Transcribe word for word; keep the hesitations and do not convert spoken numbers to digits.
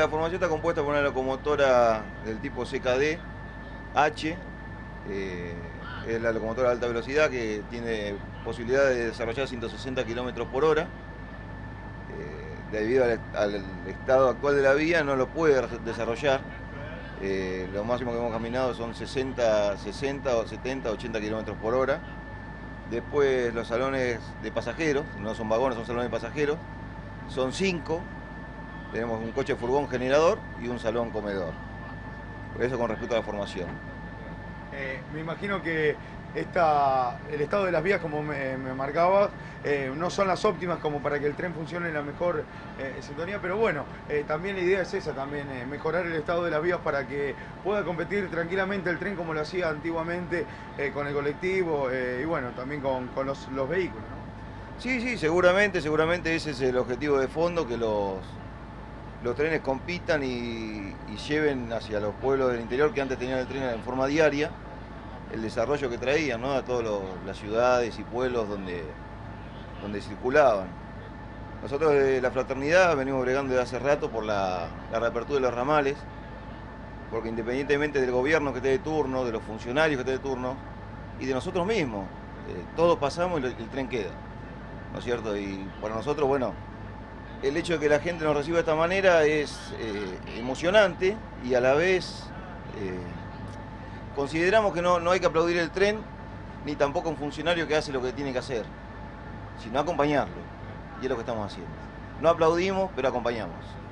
la formación está compuesta por una locomotora del tipo C K D H, eh, es la locomotora de alta velocidad que tiene posibilidad de desarrollar ciento sesenta kilómetros por hora. Eh, debido al, al estado actual de la vía no lo puede desarrollar. Eh, lo máximo que hemos caminado son sesenta, sesenta o setenta, ochenta kilómetros por hora. Después los salones de pasajeros, no son vagones, son salones de pasajeros, son cinco. Tenemos un coche furgón generador y un salón comedor. Eso con respecto a la formación. Eh, me imagino que esta, el estado de las vías, como me, me marcabas, eh, no son las óptimas como para que el tren funcione en la mejor eh, sintonía, pero bueno, eh, también la idea es esa, también eh, mejorar el estado de las vías para que pueda competir tranquilamente el tren como lo hacía antiguamente eh, con el colectivo eh, y bueno, también con, con los, los vehículos, ¿no? Sí, sí, seguramente, seguramente ese es el objetivo de fondo, que los, los trenes compitan y, y lleven hacia los pueblos del interior que antes tenían el tren en forma diaria, el desarrollo que traían, ¿no?, a todas las ciudades y pueblos donde, donde circulaban. Nosotros de la fraternidad venimos bregando desde hace rato por la, la reapertura de los ramales, porque independientemente del gobierno que esté de turno, de los funcionarios que esté de turno, y de nosotros mismos, eh, todos pasamos y el, el tren queda, ¿no es cierto? Y para nosotros, bueno, el hecho de que la gente nos reciba de esta manera es eh, emocionante y a la vez eh, consideramos que no, no hay que aplaudir el tren ni tampoco un funcionario que hace lo que tiene que hacer, sino acompañarlo, y es lo que estamos haciendo. No aplaudimos, pero acompañamos.